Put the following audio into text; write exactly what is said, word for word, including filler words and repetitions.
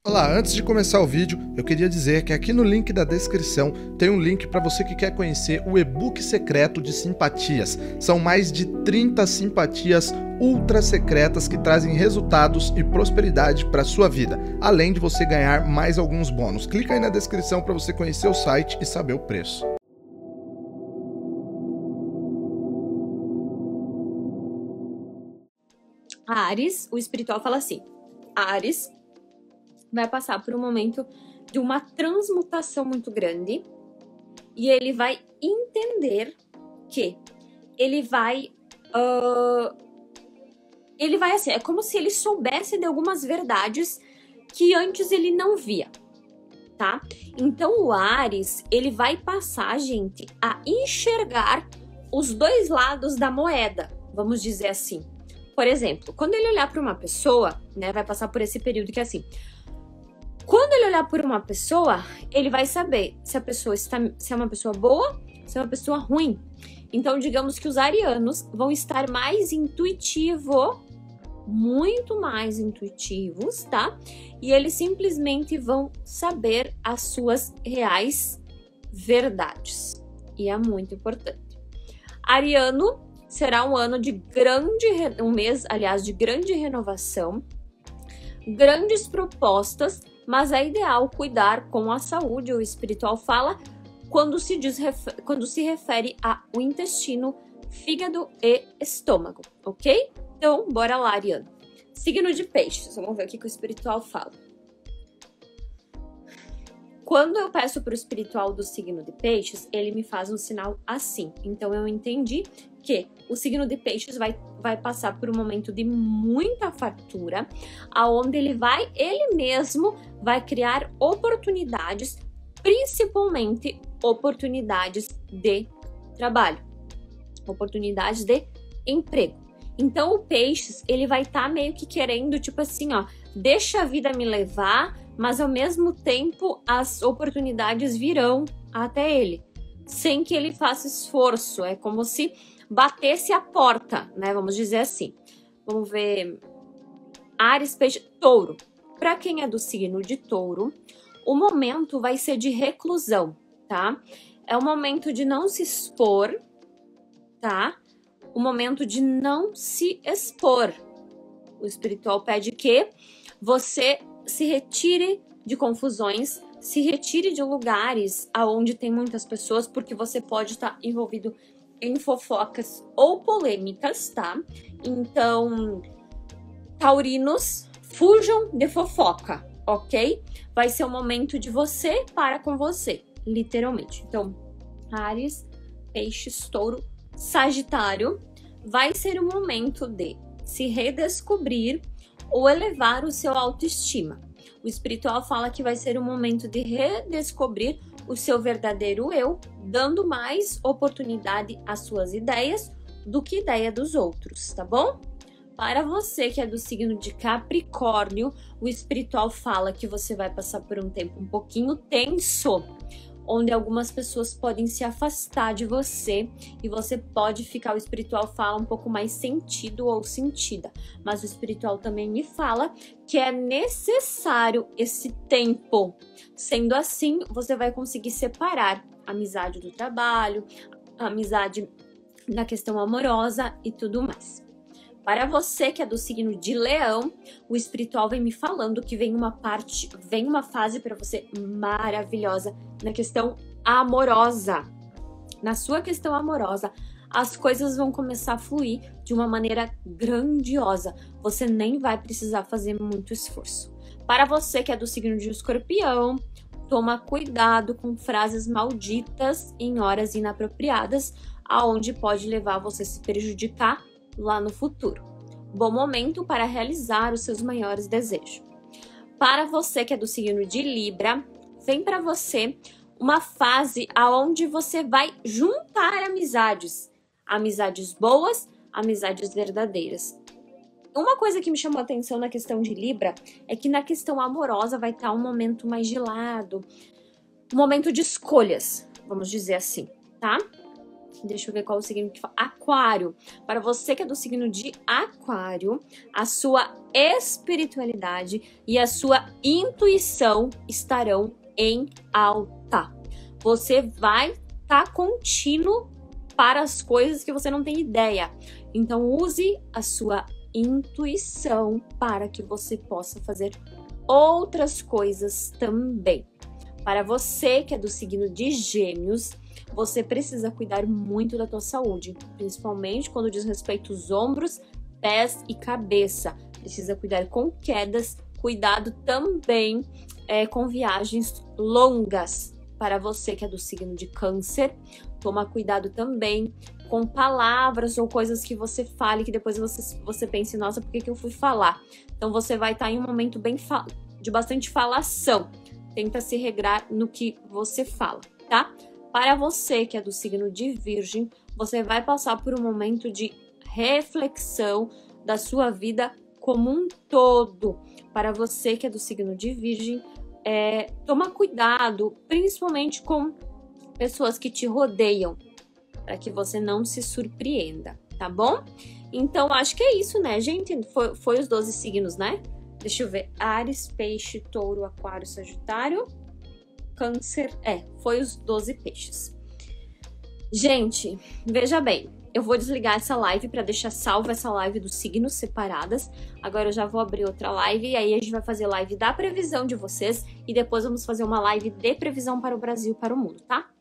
Olá, antes de começar o vídeo, eu queria dizer que aqui no link da descrição tem um link para você que quer conhecer o e-book secreto de simpatias. São mais de trinta simpatias ultra secretas que trazem resultados e prosperidade para sua vida, além de você ganhar mais alguns bônus. Clica aí na descrição para você conhecer o site e saber o preço. Áries, o espiritual fala assim: Áries vai passar por um momento de uma transmutação muito grande e ele vai entender que ele vai uh, ele vai assim, é como se ele soubesse de algumas verdades que antes ele não via, tá? Então o Áries, ele vai passar, gente, a enxergar os dois lados da moeda, vamos dizer assim. Por exemplo, quando ele olhar para uma pessoa, né, vai passar por esse período que é assim. Quando ele olhar por uma pessoa, ele vai saber se a pessoa está, se é uma pessoa boa, se é uma pessoa ruim. Então, digamos que os arianos vão estar mais intuitivo, muito mais intuitivos, tá? E eles simplesmente vão saber as suas reais verdades. E é muito importante. Ariano será um ano de grande, um mês, aliás, de grande renovação, grandes propostas, mas é ideal cuidar com a saúde. O espiritual fala quando se, diz, quando se refere ao intestino, fígado e estômago, ok? Então, bora lá, Ariano. Signo de peixes, vamos ver o que o espiritual fala. Quando eu peço para o espiritual do signo de peixes, ele me faz um sinal assim. Então, eu entendi que o signo de peixes vai, vai passar por um momento de muita fartura, aonde ele vai, ele mesmo vai criar oportunidades, principalmente oportunidades de trabalho, oportunidades de emprego. Então, o peixes, ele vai estar tá meio que querendo, tipo assim, ó, deixa a vida me levar, mas ao mesmo tempo as oportunidades virão até ele, sem que ele faça esforço. É como se batesse a porta, né? Vamos dizer assim. Vamos ver. Áries, peixe, touro. Para quem é do signo de touro, o momento vai ser de reclusão, tá? É o momento de não se expor, tá? O momento de não se expor. O espiritual pede que você se retire de confusões, se retire de lugares aonde tem muitas pessoas, porque você pode estar envolvido em fofocas ou polêmicas, tá? Então, taurinos, fujam de fofoca, ok? Vai ser o momento de você para com você, literalmente. Então, Áries, peixes, touro, sagitário, vai ser o momento de se redescobrir ou elevar o seu autoestima. O espiritual fala que vai ser o momento de redescobrir o seu verdadeiro eu, dando mais oportunidade às suas ideias do que ideia dos outros, tá bom? Para você que é do signo de Capricórnio, o espiritual fala que você vai passar por um tempo um pouquinho tenso, onde algumas pessoas podem se afastar de você e você pode ficar, o espiritual fala, um pouco mais sentido ou sentida. Mas o espiritual também me fala que é necessário esse tempo. Sendo assim, você vai conseguir separar a amizade do trabalho, a amizade na questão amorosa e tudo mais. Para você que é do signo de Leão, o espiritual vem me falando que vem uma parte, vem uma fase para você maravilhosa na questão amorosa. Na sua questão amorosa, as coisas vão começar a fluir de uma maneira grandiosa. Você nem vai precisar fazer muito esforço. Para você que é do signo de Escorpião, toma cuidado com frases malditas em horas inapropriadas, aonde pode levar você a se prejudicar lá no futuro. Bom momento para realizar os seus maiores desejos. Para você que é do signo de Libra, vem para você uma fase aonde você vai juntar amizades, amizades boas, amizades verdadeiras. Uma coisa que me chamou a atenção na questão de Libra é que na questão amorosa vai estar um momento mais gelado, um momento de escolhas, vamos dizer assim, tá? Deixa eu ver qual o signo que fala. Aquário. Para você que é do signo de Aquário, a sua espiritualidade e a sua intuição estarão em alta. Você vai estar contínuo para as coisas que você não tem ideia. Então, use a sua intuição para que você possa fazer outras coisas também. Para você que é do signo de Gêmeos, você precisa cuidar muito da tua saúde, principalmente quando diz respeito aos ombros, pés e cabeça. Precisa cuidar com quedas, cuidado também é, com viagens longas. Para você que é do signo de Câncer, toma cuidado também com palavras ou coisas que você fale, que depois você, você pense, nossa, por que, que eu fui falar? Então você vai estar em um momento bem de bastante falação. Tenta se regrar no que você fala, tá? Para você que é do signo de Virgem, você vai passar por um momento de reflexão da sua vida como um todo. Para você que é do signo de Virgem, é, toma cuidado, principalmente com pessoas que te rodeiam, para que você não se surpreenda, tá bom? Então, acho que é isso, né, gente? Foi, foi os doze signos, né? Deixa eu ver. Áries, Peixe, Touro, Aquário, Sagitário, Câncer. É, foi os doze peixes. Gente, veja bem. Eu vou desligar essa live para deixar salva essa live dos signos separadas. Agora eu já vou abrir outra live e aí a gente vai fazer live da previsão de vocês e depois vamos fazer uma live de previsão para o Brasil, para o mundo, tá?